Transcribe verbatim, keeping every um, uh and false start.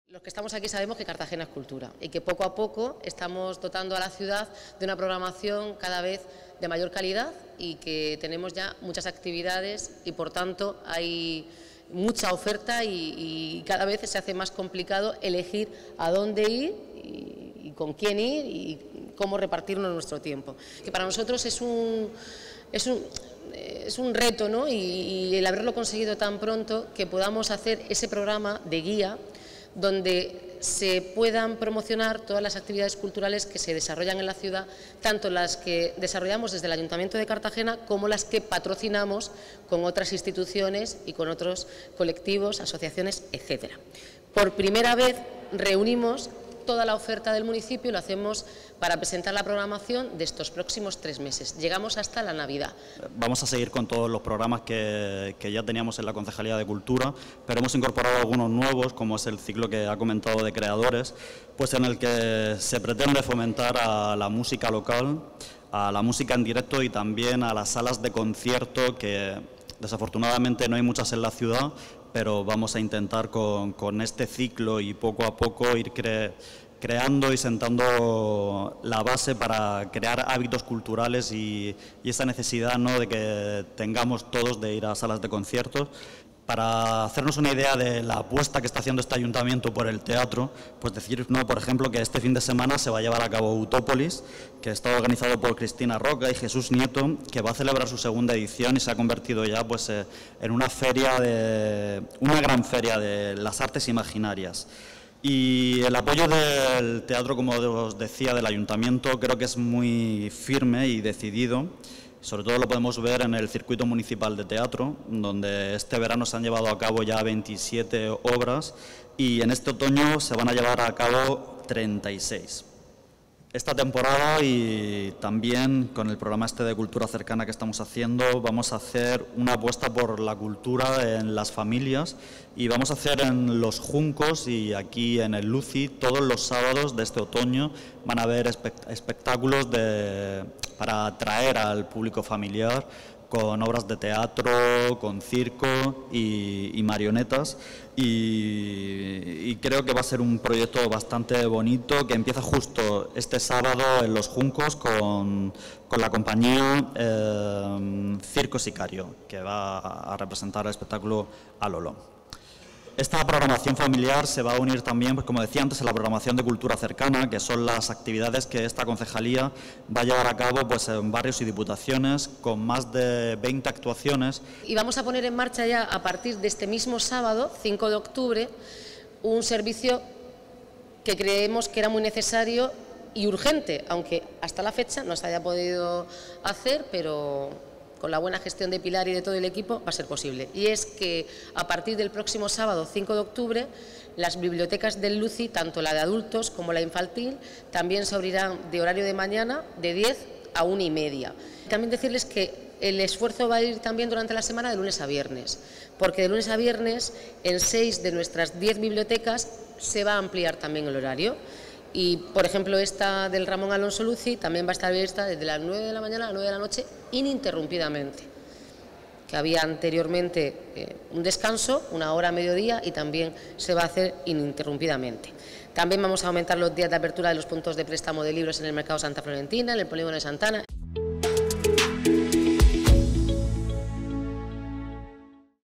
Los que estamos aquí sabemos que Cartagena es cultura y que poco a poco estamos dotando a la ciudad de una programación cada vez de mayor calidad y que tenemos ya muchas actividades y por tanto hay mucha oferta y, y cada vez se hace más complicado elegir a dónde ir y, y con quién ir y cómo repartirnos nuestro tiempo. Que para nosotros es un, es un, es un reto, ¿no? y, y el haberlo conseguido tan pronto que podamos hacer ese programa de guía donde se puedan promocionar todas las actividades culturales que se desarrollan en la ciudad, tanto las que desarrollamos desde el Ayuntamiento de Cartagena como las que patrocinamos con otras instituciones y con otros colectivos, asociaciones, etcétera. Por primera vez reunimos toda la oferta del municipio y lo hacemos para presentar la programación de estos próximos tres meses. Llegamos hasta la Navidad. Vamos a seguir con todos los programas que, que ya teníamos en la Concejalía de Cultura, pero hemos incorporado algunos nuevos, como es el ciclo que ha comentado de creadores, pues en el que se pretende fomentar a la música local, a la música en directo y también a las salas de concierto, que desafortunadamente no hay muchas en la ciudad, pero vamos a intentar con, con este ciclo y poco a poco ir cre, creando y sentando la base para crear hábitos culturales y, y esa necesidad, ¿no?, de que tengamos todos de ir a salas de conciertos. Para hacernos una idea de la apuesta que está haciendo este ayuntamiento por el teatro, pues decir, no, por ejemplo, que este fin de semana se va a llevar a cabo Utópolis, que está organizado por Cristina Roca y Jesús Nieto, que va a celebrar su segunda edición y se ha convertido ya pues, eh, en una feria, de, una gran feria de las artes imaginarias. Y el apoyo del teatro, como os decía, del ayuntamiento, creo que es muy firme y decidido. Sobre todo lo podemos ver en el circuito municipal de teatro, donde este verano se han llevado a cabo ya veintisiete obras y en este otoño se van a llevar a cabo treinta y seis. Esta temporada y también con el programa este de cultura cercana que estamos haciendo, vamos a hacer una apuesta por la cultura en las familias y vamos a hacer en Los Juncos y aquí en el Luci, todos los sábados de este otoño van a haber espectáculos de, para atraer al público familiar con obras de teatro, con circo y, y marionetas y, y creo que va a ser un proyecto bastante bonito que empieza justo este sábado en Los Juncos con, con la compañía eh, Circo Sicario, que va a representar el espectáculo A Lolo. Esta programación familiar se va a unir también, pues como decía antes, a la programación de cultura cercana, que son las actividades que esta concejalía va a llevar a cabo pues, en barrios y diputaciones, con más de veinte actuaciones. Y vamos a poner en marcha ya, a partir de este mismo sábado, cinco de octubre, un servicio que creemos que era muy necesario y urgente, aunque hasta la fecha no se haya podido hacer, pero con la buena gestión de Pilar y de todo el equipo va a ser posible. Y es que a partir del próximo sábado cinco de octubre las bibliotecas del Luci, tanto la de adultos como la infantil, también se abrirán de horario de mañana de diez a una y media. También decirles que el esfuerzo va a ir también durante la semana de lunes a viernes, porque de lunes a viernes en seis de nuestras diez bibliotecas se va a ampliar también el horario. Y, por ejemplo, esta del Ramón Alonso Luci también va a estar abierta desde las nueve de la mañana a las nueve de la noche ininterrumpidamente, que había anteriormente eh, un descanso, una hora a mediodía, y también se va a hacer ininterrumpidamente. También vamos a aumentar los días de apertura de los puntos de préstamo de libros en el Mercado Santa Florentina, en el Polígono de Santana